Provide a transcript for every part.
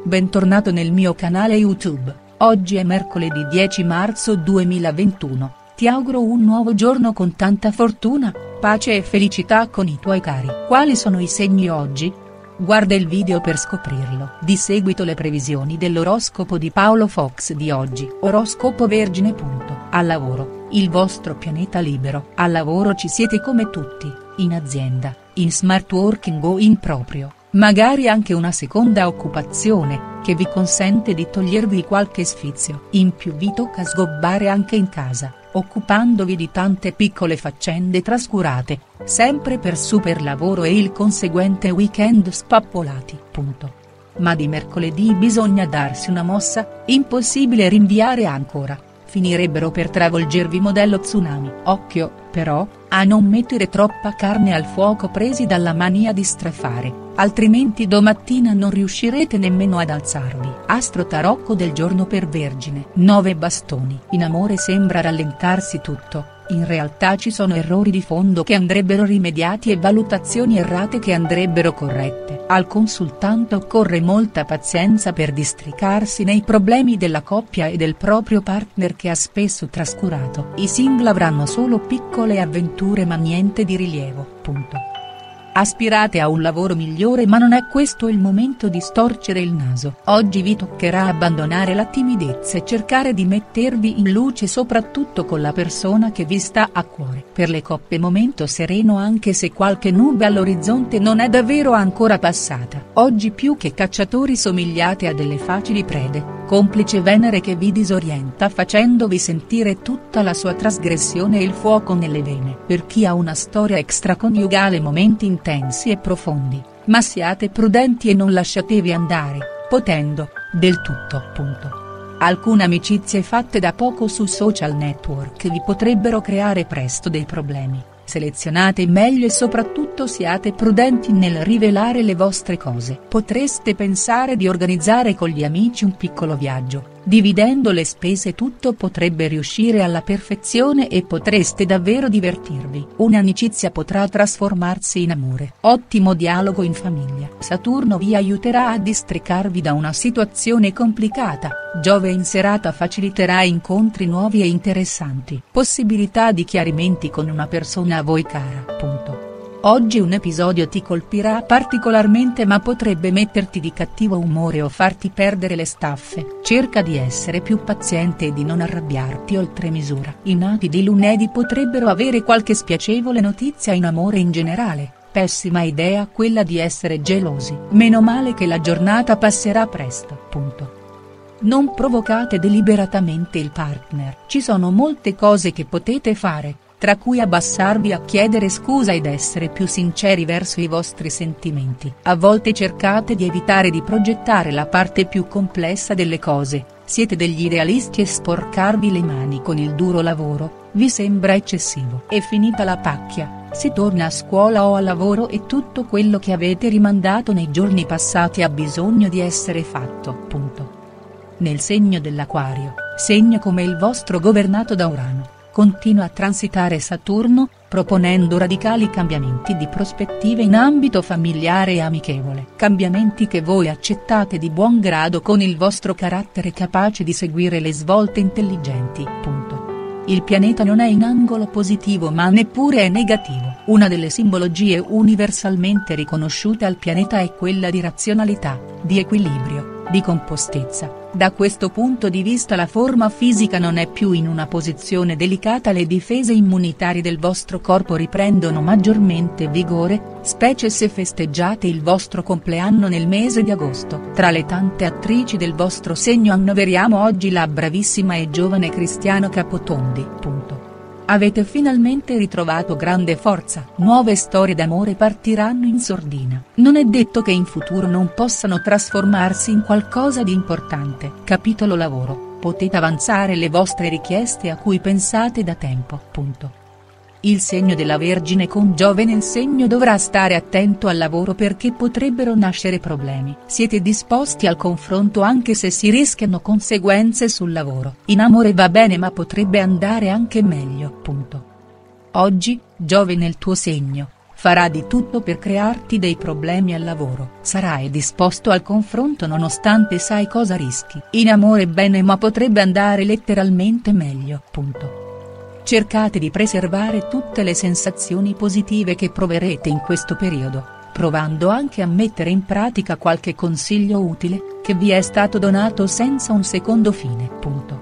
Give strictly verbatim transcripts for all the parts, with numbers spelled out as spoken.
bentornato nel mio canale YouTube. Oggi è mercoledì dieci marzo duemilaventuno, ti auguro un nuovo giorno con tanta fortuna, pace e felicità con i tuoi cari. Quali sono i segni oggi? Guarda il video per scoprirlo. Di seguito le previsioni dell'oroscopo di Paolo Fox di oggi. Oroscopo Vergine. Al lavoro, il vostro pianeta libero. Al lavoro ci siete come tutti, in azienda, in smart working o in proprio, magari anche una seconda occupazione, che vi consente di togliervi qualche sfizio. In più vi tocca sgobbare anche in casa, occupandovi di tante piccole faccende trascurate, sempre per super lavoro e il conseguente weekend spappolati. Punto. Ma di mercoledì bisogna darsi una mossa, impossibile rinviare ancora. Finirebbero per travolgervi modello tsunami. Occhio, però, a non mettere troppa carne al fuoco presi dalla mania di strafare, altrimenti domattina non riuscirete nemmeno ad alzarvi. Astro tarocco del giorno per Vergine. nove bastoni. In amore sembra rallentarsi tutto, in realtà ci sono errori di fondo che andrebbero rimediati e valutazioni errate che andrebbero corrette. Al consultante occorre molta pazienza per districarsi nei problemi della coppia e del proprio partner che ha spesso trascurato. I single avranno solo piccole avventure ma niente di rilievo. Punto. Aspirate a un lavoro migliore ma non è questo il momento di storcere il naso. Oggi vi toccherà abbandonare la timidezza e cercare di mettervi in luce soprattutto con la persona che vi sta a cuore. Per le coppie momento sereno anche se qualche nube all'orizzonte non è davvero ancora passata. Oggi più che cacciatori somigliate a delle facili prede, complice Venere che vi disorienta facendovi sentire tutta la sua trasgressione e il fuoco nelle vene. Per chi ha una storia extraconiugale momenti intensi e profondi, ma siate prudenti e non lasciatevi andare, potendo, del tutto. Punto. Alcune amicizie fatte da poco su social network vi potrebbero creare presto dei problemi. Selezionate meglio e soprattutto siate prudenti nel rivelare le vostre cose. Potreste pensare di organizzare con gli amici un piccolo viaggio, dividendo le spese tutto potrebbe riuscire alla perfezione e potreste davvero divertirvi. Un'amicizia potrà trasformarsi in amore. Ottimo dialogo in famiglia. Saturno vi aiuterà a districarvi da una situazione complicata. Giove in serata faciliterà incontri nuovi e interessanti. Possibilità di chiarimenti con una persona a voi cara. Punto. Oggi un episodio ti colpirà particolarmente ma potrebbe metterti di cattivo umore o farti perdere le staffe. Cerca di essere più paziente e di non arrabbiarti oltre misura. I nati di lunedì potrebbero avere qualche spiacevole notizia in amore in generale. Pessima idea quella di essere gelosi. Meno male che la giornata passerà presto. Punto. Non provocate deliberatamente il partner. Ci sono molte cose che potete fare, tra cui abbassarvi a chiedere scusa ed essere più sinceri verso i vostri sentimenti. A volte cercate di evitare di progettare la parte più complessa delle cose, siete degli idealisti e sporcarvi le mani con il duro lavoro, vi sembra eccessivo. È finita la pacchia, si torna a scuola o al lavoro e tutto quello che avete rimandato nei giorni passati ha bisogno di essere fatto. Punto. Nel segno dell'Acquario, segno come il vostro governato da Urano, continua a transitare Saturno, proponendo radicali cambiamenti di prospettive in ambito familiare e amichevole. Cambiamenti che voi accettate di buon grado con il vostro carattere capace di seguire le svolte intelligenti. Punto. Il pianeta non è in angolo positivo ma neppure è negativo. Una delle simbologie universalmente riconosciute al pianeta è quella di razionalità, di equilibrio, di compostezza. Da questo punto di vista la forma fisica non è più in una posizione delicata, le difese immunitarie del vostro corpo riprendono maggiormente vigore, specie se festeggiate il vostro compleanno nel mese di agosto. Tra le tante attrici del vostro segno annoveriamo oggi la bravissima e giovane Cristiano Capotondi. Punto. Avete finalmente ritrovato grande forza. Nuove storie d'amore partiranno in sordina. Non è detto che in futuro non possano trasformarsi in qualcosa di importante. Capitolo lavoro. Potete avanzare le vostre richieste a cui pensate da tempo. Punto. Il segno della Vergine con Giove nel segno dovrà stare attento al lavoro perché potrebbero nascere problemi. Siete disposti al confronto anche se si rischiano conseguenze sul lavoro. In amore va bene ma potrebbe andare anche meglio. Punto. Oggi, Giove nel tuo segno, farà di tutto per crearti dei problemi al lavoro. Sarai disposto al confronto nonostante sai cosa rischi. In amore bene, ma potrebbe andare letteralmente meglio. Punto. Cercate di preservare tutte le sensazioni positive che proverete in questo periodo, provando anche a mettere in pratica qualche consiglio utile, che vi è stato donato senza un secondo fine. Punto.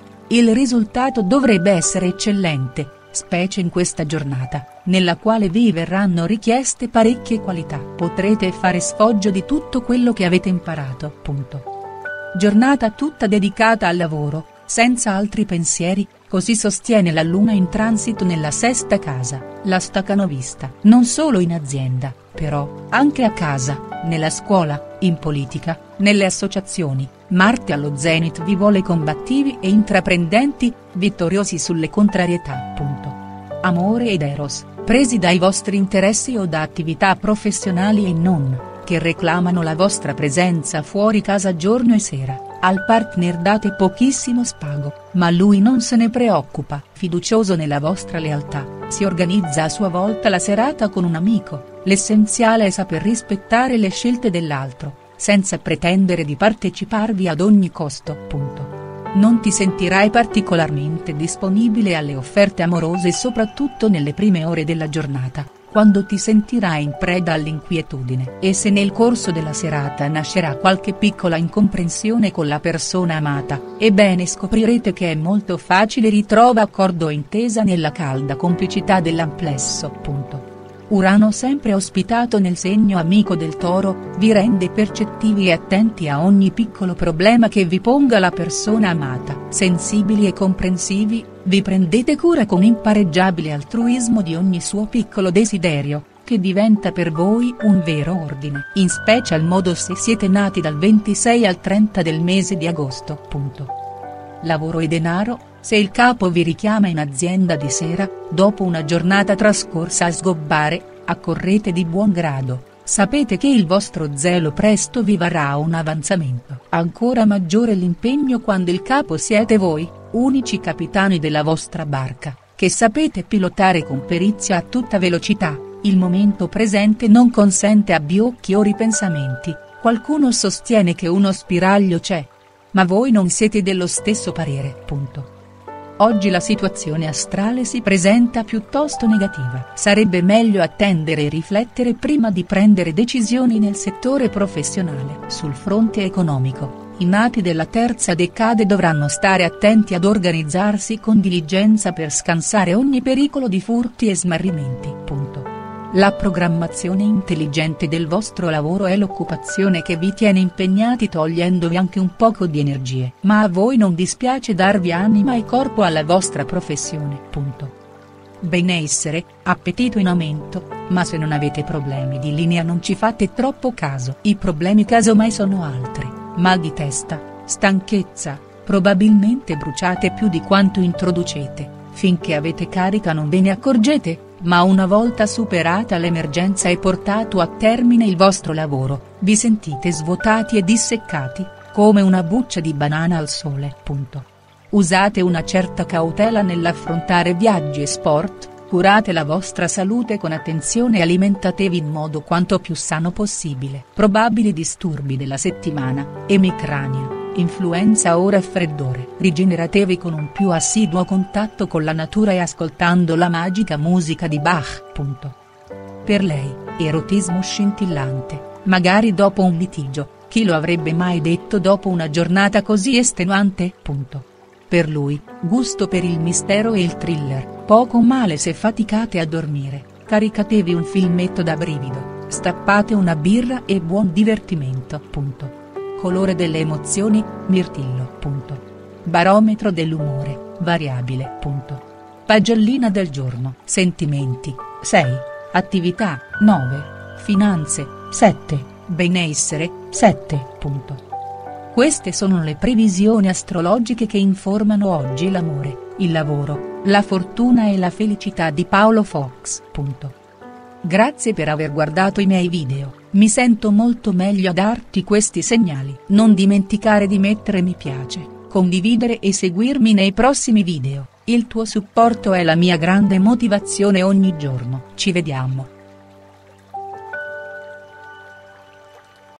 Il risultato dovrebbe essere eccellente, specie in questa giornata, nella quale vi verranno richieste parecchie qualità. Potrete fare sfoggio di tutto quello che avete imparato. Punto. Giornata tutta dedicata al lavoro, senza altri pensieri, così sostiene la luna in transito nella sesta casa, la stacanovista. Non solo in azienda, però, anche a casa, nella scuola, in politica, nelle associazioni, Marte allo zenit vi vuole combattivi e intraprendenti, vittoriosi sulle contrarietà. Punto. Amore ed eros, presi dai vostri interessi o da attività professionali e non, che reclamano la vostra presenza fuori casa giorno e sera. Al partner date pochissimo spago, ma lui non se ne preoccupa. Fiducioso nella vostra lealtà, si organizza a sua volta la serata con un amico. L'essenziale è saper rispettare le scelte dell'altro, senza pretendere di parteciparvi ad ogni costo. Punto. Non ti sentirai particolarmente disponibile alle offerte amorose soprattutto nelle prime ore della giornata, quando ti sentirai in preda all'inquietudine. E se nel corso della serata nascerà qualche piccola incomprensione con la persona amata, ebbene scoprirete che è molto facile ritrova accordo e intesa nella calda complicità dell'amplesso. Punto. Urano, sempre ospitato nel segno amico del Toro, vi rende percettivi e attenti a ogni piccolo problema che vi ponga la persona amata. Sensibili e comprensivi, vi prendete cura con impareggiabile altruismo di ogni suo piccolo desiderio, che diventa per voi un vero ordine. In special modo se siete nati dal ventisei al trenta del mese di agosto. Punto. Lavoro e denaro. Se il capo vi richiama in azienda di sera, dopo una giornata trascorsa a sgobbare, accorrete di buon grado, sapete che il vostro zelo presto vi varrà un avanzamento. Ancora maggiore l'impegno quando il capo siete voi, unici capitani della vostra barca, che sapete pilotare con perizia a tutta velocità. Il momento presente non consente abbiocchi o ripensamenti. Qualcuno sostiene che uno spiraglio c'è, ma voi non siete dello stesso parere. Punto. Oggi la situazione astrale si presenta piuttosto negativa. Sarebbe meglio attendere e riflettere prima di prendere decisioni nel settore professionale. Sul fronte economico, i nati della terza decade dovranno stare attenti ad organizzarsi con diligenza per scansare ogni pericolo di furti e smarrimenti. Punto. La programmazione intelligente del vostro lavoro è l'occupazione che vi tiene impegnati togliendovi anche un poco di energie. Ma a voi non dispiace darvi anima e corpo alla vostra professione. Punto. Benessere, appetito in aumento, ma se non avete problemi di linea non ci fate troppo caso. I problemi casomai sono altri, mal di testa, stanchezza, probabilmente bruciate più di quanto introducete, finché avete carica non ve ne accorgete. Ma una volta superata l'emergenza e portato a termine il vostro lavoro, vi sentite svuotati e disseccati, come una buccia di banana al sole. Punto. Usate una certa cautela nell'affrontare viaggi e sport, curate la vostra salute con attenzione e alimentatevi in modo quanto più sano possibile. Probabili disturbi della settimana, emicrania, influenza o raffreddore. Rigeneratevi con un più assiduo contatto con la natura e ascoltando la magica musica di Bach. Punto. Per lei, erotismo scintillante, magari dopo un litigio, chi lo avrebbe mai detto dopo una giornata così estenuante? Punto. Per lui, gusto per il mistero e il thriller, poco male se faticate a dormire, caricatevi un filmetto da brivido, stappate una birra e buon divertimento. Punto. Colore delle emozioni, mirtillo. Punto. Barometro dell'umore, variabile. Punto. Pagellina del giorno. Sentimenti, sei, attività, nove, finanze, sette, benessere, sette. Punto. Queste sono le previsioni astrologiche che informano oggi l'amore, il lavoro, la fortuna e la felicità di Paolo Fox. Punto. Grazie per aver guardato i miei video, mi sento molto meglio a darti questi segnali. Non dimenticare di mettere mi piace, condividere e seguirmi nei prossimi video, il tuo supporto è la mia grande motivazione ogni giorno. Ci vediamo.